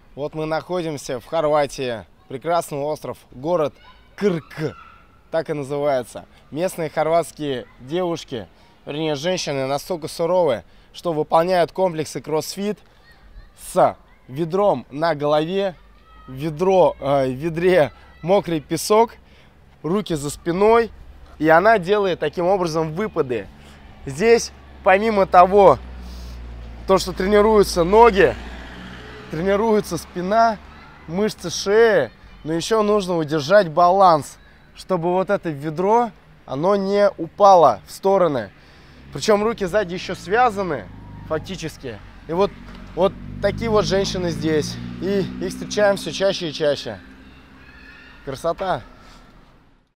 Вот мы находимся в Хорватии. Прекрасный остров, город Крк, так и называется. Местные хорватские девушки, вернее женщины, настолько суровые, что выполняют комплексы кроссфит с ведром на голове, в ведре мокрый песок, руки за спиной, и она делает таким образом выпады. Здесь, помимо того, что тренируются ноги, тренируется спина, мышцы шеи, но еще нужно удержать баланс, чтобы вот это ведро, оно не упало в стороны. Причем руки сзади еще связаны фактически. И вот такие вот женщины здесь. И их встречаем все чаще и чаще. Красота!